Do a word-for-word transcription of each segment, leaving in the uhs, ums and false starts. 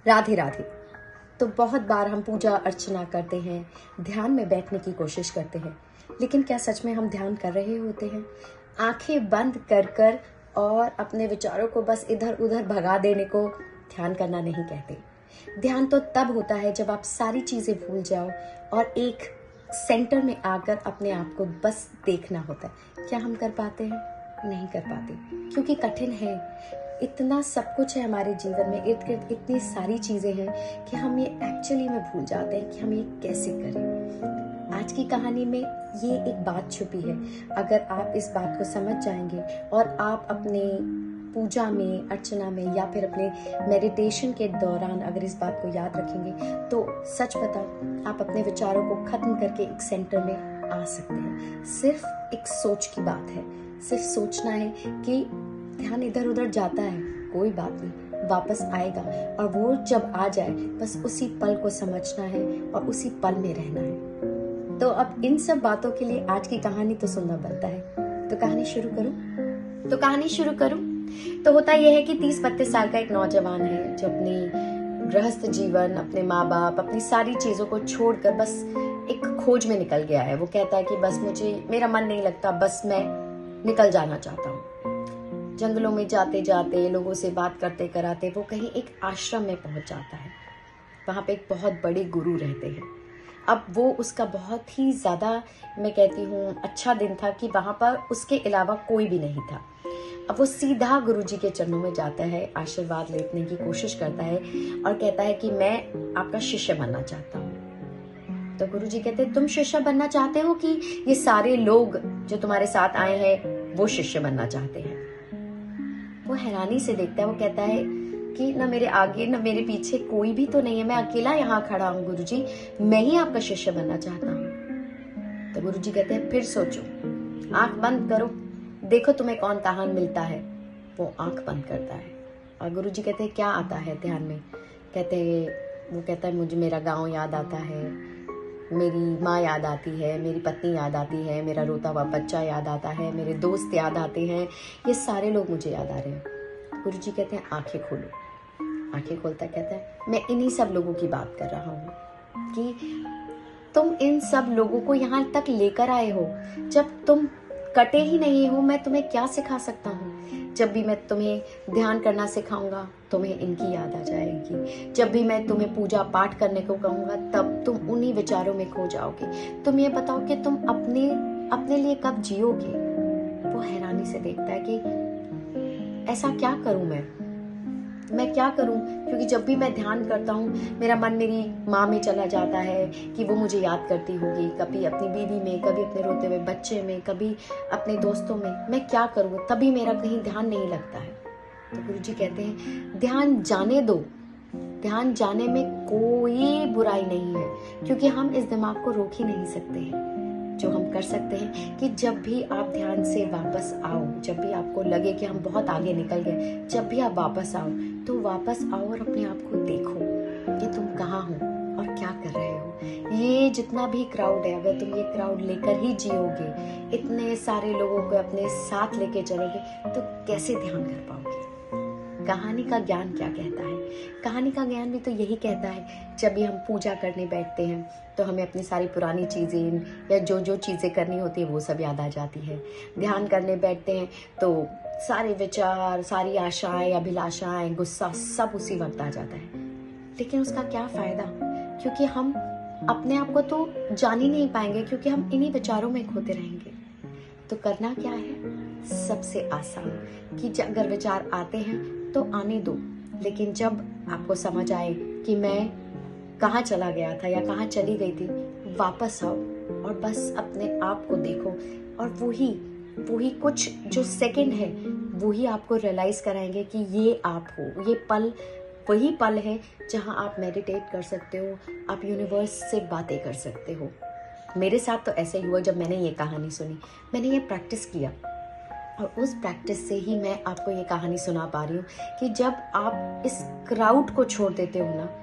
राधे राधे। तो बहुत बार हम पूजा अर्चना करते हैं, ध्यान में बैठने की कोशिश करते हैं, लेकिन क्या सच में हम ध्यान कर रहे होते हैं? आंखें बंद कर कर और अपने विचारों को बस इधर उधर भगा देने को ध्यान करना नहीं कहते। ध्यान तो तब होता है जब आप सारी चीजें भूल जाओ और एक सेंटर में आकर अपने आप को बस देखना होता है। क्या हम कर पाते हैं? नहीं कर पाते, क्योंकि कठिन है। इतना सब कुछ है हमारे जीवन में, इर्द गिर्द इतनी सारी चीजें हैं कि हम ये एक्चुअली में भूल जाते हैं कि हम ये कैसे करें। आज की कहानी में ये एक बात छुपी है। अगर आप इस बात को समझ जाएंगे और आप अपने पूजा में, अर्चना में या फिर अपने मेडिटेशन के दौरान अगर इस बात को याद रखेंगे, तो सच बताओ आप अपने विचारों को खत्म करके एक सेंटर में आ सकते हैं। सिर्फ एक सोच की बात है, सिर्फ सोचना है कि ध्यान इधर उधर जाता है, कोई बात नहीं, वापस आएगा। और वो जब आ जाए बस उसी पल को समझना है और उसी पल में रहना है। तो अब इन सब बातों के लिए आज की कहानी तो सुनना बनता है। तो कहानी शुरू करूं? तो कहानी शुरू करूं तो होता यह है कि तीस बत्तीस साल का एक नौजवान है जो अपनी गृहस्थ जीवन, अपने माँ बाप, अपनी सारी चीजों को छोड़कर बस एक खोज में निकल गया है। वो कहता है कि बस मुझे, मेरा मन नहीं लगता, बस मैं निकल जाना चाहता हूँ। जंगलों में जाते जाते, लोगों से बात करते कराते वो कहीं एक आश्रम में पहुंच जाता है। वहां पे एक बहुत बड़े गुरु रहते हैं। अब वो उसका बहुत ही ज्यादा, मैं कहती हूँ, अच्छा दिन था कि वहां पर उसके अलावा कोई भी नहीं था। अब वो सीधा गुरुजी के चरणों में जाता है, आशीर्वाद लेने की कोशिश करता है और कहता है कि मैं आपका शिष्य बनना चाहता हूँ। तो गुरुजी कहते हैं, तुम शिष्य बनना चाहते हो कि ये सारे लोग जो तुम्हारे साथ आए हैं वो शिष्य बनना चाहते हैं? वो हैरानी से देखता है। वो कहता है कि न मेरे आगे न मेरे पीछे कोई भी तो नहीं है, मैं अकेला यहाँ खड़ा हूँ गुरुजी, मैं ही आपका शिष्य बनना चाहता हूँ। तो गुरुजी कहते हैं, फिर सोचो, आंख बंद करो, देखो तुम्हें कौन कहां मिलता है। वो आंख बंद करता है और गुरुजी कहते हैं, क्या आता है ध्यान में? कहते हैं, वो कहता है, मुझे मेरा गांव याद आता है, मेरी माँ याद आती है, मेरी पत्नी याद आती है, मेरा रोता हुआ बच्चा याद आता है, मेरे दोस्त याद आते हैं, ये सारे लोग मुझे याद आ रहे हैं। गुरुजी कहते हैं, आंखें खोलो। आंखें खोलता कहता है, मैं इन्हीं सब लोगों की बात कर रहा हूँ कि तुम इन सब लोगों को यहाँ तक लेकर आए हो। जब तुम कटे ही नहीं हो, मैं तुम्हें क्या सिखा सकता हूँ? जब भी मैं तुम्हें ध्यान करना सिखाऊंगा तुम्हें इनकी याद आ जाएगी। जब भी मैं तुम्हें पूजा पाठ करने को कहूंगा तब तुम उन्हीं विचारों में खो जाओगे। तुम ये बताओ कि तुम अपने अपने लिए कब जियोगे? वो हैरानी से देखता है कि ऐसा क्या करूं मैं मैं क्या करूं? क्योंकि जब भी मैं ध्यान करता हूँ मेरा मन मेरी माँ में चला जाता है कि वो मुझे याद करती होगी, कभी अपनी बीवी में, कभी अपने रोते हुए बच्चे में, कभी अपने दोस्तों में। मैं क्या करूँ? तभी मेरा कहीं ध्यान नहीं लगता है। तो गुरुजी कहते हैं, ध्यान जाने दो। ध्यान जाने में कोई बुराई नहीं है, क्योंकि हम इस दिमाग को रोक ही नहीं सकते हैं। जो हम कर सकते हैं कि जब भी आप ध्यान से वापस आओ, जब भी आपको लगे कि हम बहुत आगे निकल गए, जब भी आप वापस आओ तो वापस आओ और अपने आप को देखो कि तुम कहाँ हो और क्या कर रहे हो। ये जितना भी क्राउड है, अगर तुम ये क्राउड लेकर ही जियोगे, इतने सारे लोगों को अपने साथ लेके चलोगे, तो कैसे ध्यान कर पाओगे? कहानी का ज्ञान क्या कहता है? कहानी का ज्ञान भी तो यही कहता है, जब भी हम पूजा करने बैठते हैं तो हमें अपनी सारी पुरानी चीजें या जो जो चीजें करनी होती है वो सब याद आ जाती है। ध्यान करने बैठते हैं तो सारे विचार, सारी आशाएं, अभिलाषाएं, गुस्सा सब उसी वक्त आ जाता है। लेकिन उसका क्या फायदा? क्योंकि हम अपने आप को तो जान ही नहीं पाएंगे, क्योंकि हम इन्हीं विचारों में खोते रहेंगे। तो करना क्या है? सबसे आसान कि अगर विचार आते हैं तो आने दो, लेकिन जब आपको समझ आए कि मैं कहाँ चला गया था या कहाँ चली गई थी, वापस आओ और बस अपने आप को देखो। और वही वही कुछ जो सेकंड है वही आपको रियलाइज कराएंगे कि ये आप हो। ये पल वही पल है जहाँ आप मेडिटेट कर सकते हो, आप यूनिवर्स से बातें कर सकते हो। मेरे साथ तो ऐसे ही हुआ। जब मैंने ये कहानी सुनी, मैंने ये प्रैक्टिस किया और उस प्रैक्टिस से ही मैं आपको ये कहानी सुना पा रही हूँ कि जब आप इस क्राउड को छोड़ देते हो ना,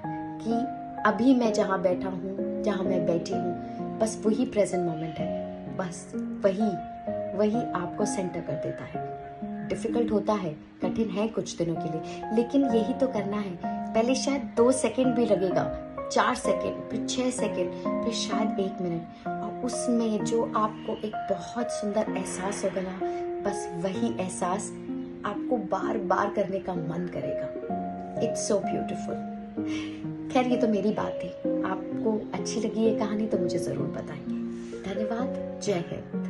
कि अभी मैं जहाँ बैठा हूँ, जहाँ मैं बैठी हूँ, बस वही प्रेजेंट मोमेंट है, बस वही वही आपको सेंटर कर देता है। डिफिकल्ट होता है, कठिन है कुछ दिनों के लिए, लेकिन यही तो करना है। पहले शायद दो सेकंड भी लगेगा, चार सेकंड, फिर छह सेकंड, फिर शायद एक मिनट, और उसमें जो आपको एक बहुत सुंदर एहसास होगा ना, बस वही एहसास आपको बार बार करने का मन करेगा। It's so beautiful. खैर, ये तो मेरी बात थी। आपको अच्छी लगी ये कहानी तो मुझे जरूर बताएंगे। धन्यवाद। जय हिंद।